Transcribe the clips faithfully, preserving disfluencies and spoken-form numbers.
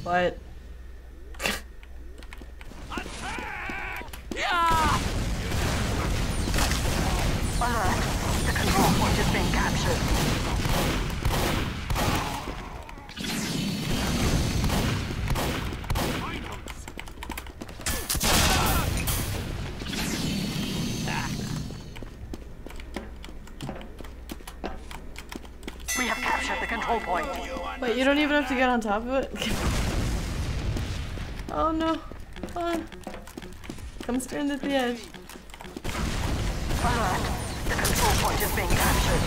What? Yeah! Alert! The control point is being captured. We have captured the control point. Wait, you don't even have to get on top of it? Oh no. Come on. Come stand at the edge. Alert! The control point is being captured.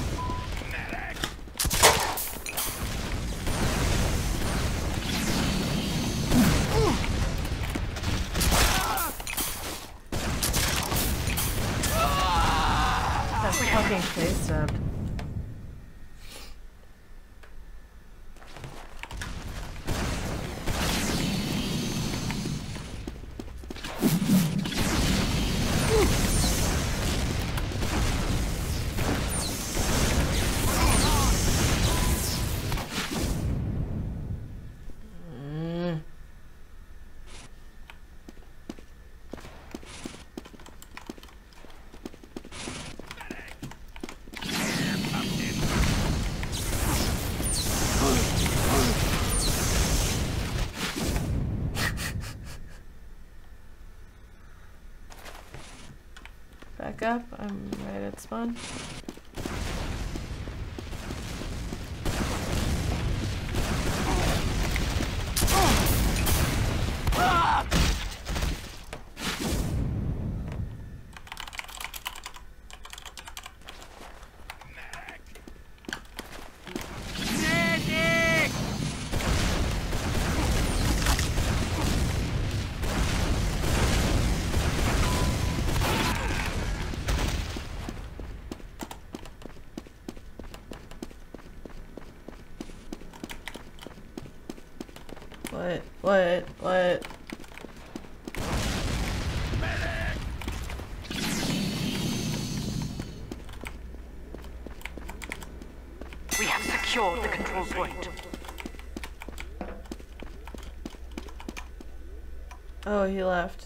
That's fucking face stabbed. Back up, I'm right at spawn. What? What? What? We have secured the control point. Oh, he left.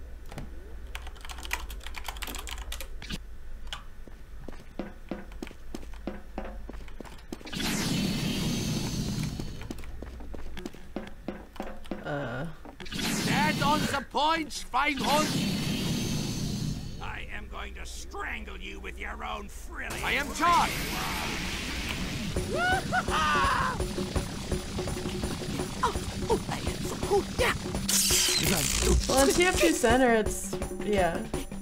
Uh. Stand on the point, Schweinhund! I am going to strangle you with your own frilly. I am charged! Well, in T F two Center, it's yeah.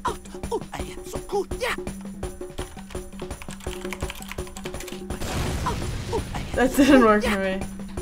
That didn't work for me.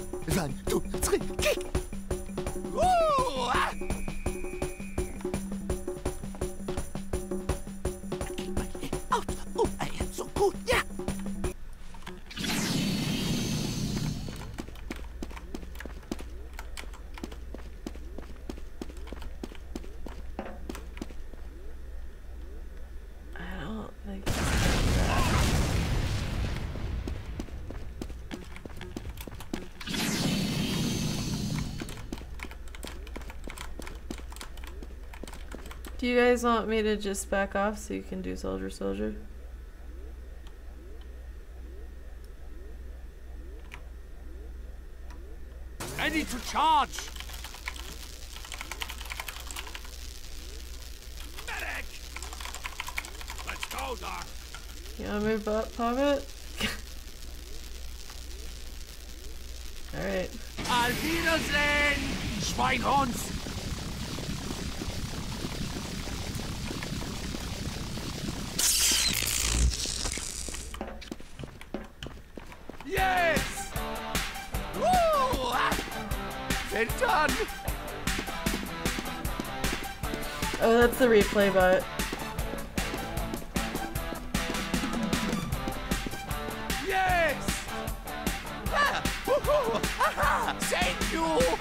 Do you guys want me to just back off so you can do soldier soldier? Ready to charge! Medic! Let's go, Doc. You wanna move up, pop it? Alright. Auf Wiedersehen, Schweinhund! Yes! Woo! They're done! Oh, that's the replay bot. Yes! Ah! Woohoo! Aha! Thank you!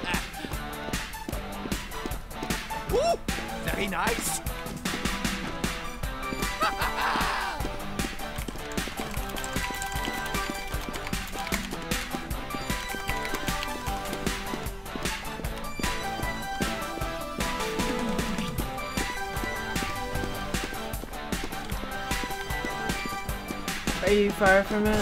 Woo! Very nice! Are you far from it?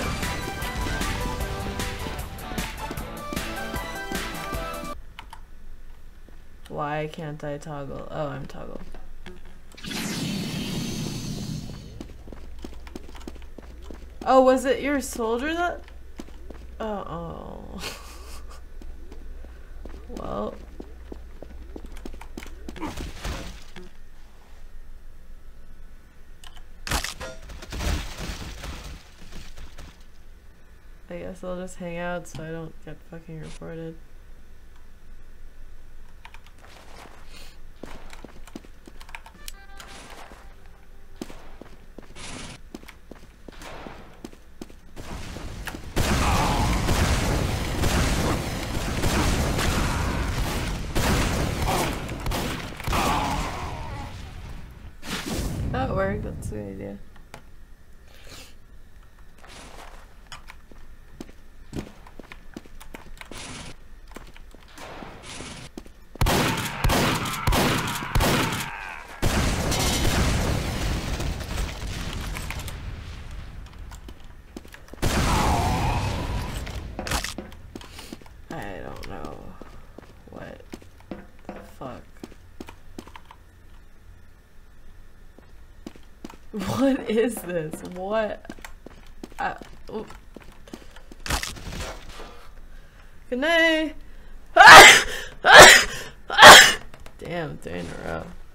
Why can't I toggle? Oh, I'm toggled. Oh, was it your soldier that? Oh, oh. Well. I guess I'll just hang out so I don't get fucking reported. That worked, that's a good idea. I don't know what the fuck. What is this? What? Uh, oh. Good night. Damn, three in a row.